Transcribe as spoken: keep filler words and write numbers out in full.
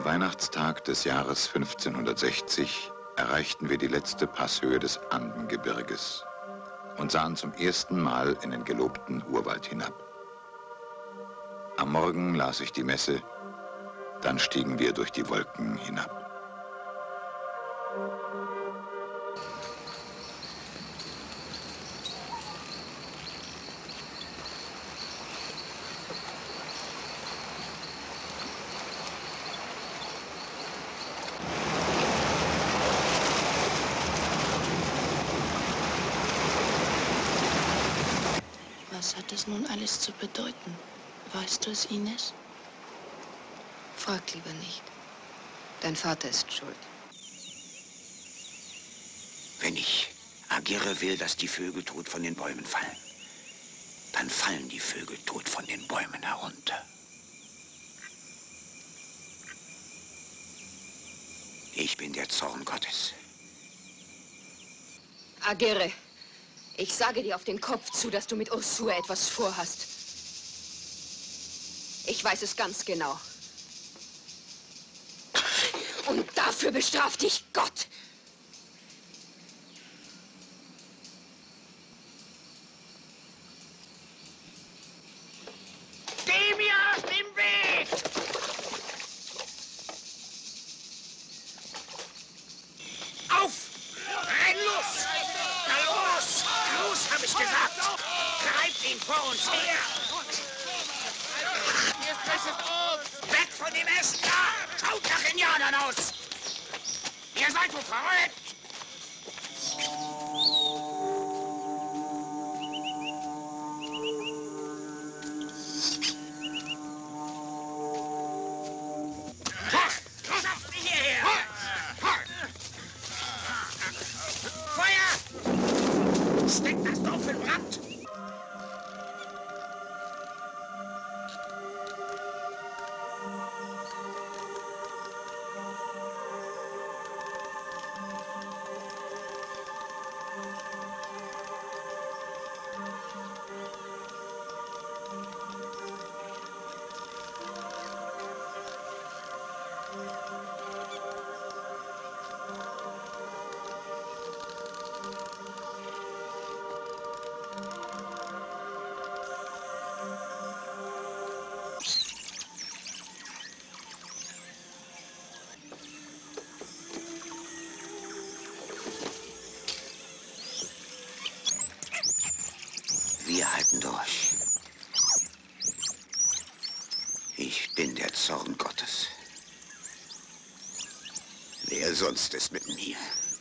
Am Weihnachtstag des Jahres fünfzehnhundertsechzig erreichten wir die letzte Passhöhe des Andengebirges und sahen zum ersten Mal in den gelobten Urwald hinab. Am Morgen las ich die Messe, dann stiegen wir durch die Wolken hinab. Was hat das nun alles zu bedeuten? Weißt du es, Ines? Frag lieber nicht. Dein Vater ist schuld. Wenn ich Agirre will, dass die Vögel tot von den Bäumen fallen, dann fallen die Vögel tot von den Bäumen herunter. Ich bin der Zorn Gottes. Agirre, ich sage dir auf den Kopf zu, dass du mit Ursua etwas vorhast. Ich weiß es ganz genau. Und dafür bestraft dich Gott. Geh mir aus dem Weg! Auf! Renn los! Na los! Los, hab ich gesagt! Treibt ihn vor uns her! Weg von dem Essen da! Schaut nach Indianern aus! Ihr seid wohl verrückt! Schafft mich hierher! Feuer! Steckt das Dorf in Brand! Wir halten durch. Ich bin der Zorn Gottes. Wer sonst ist mit mir?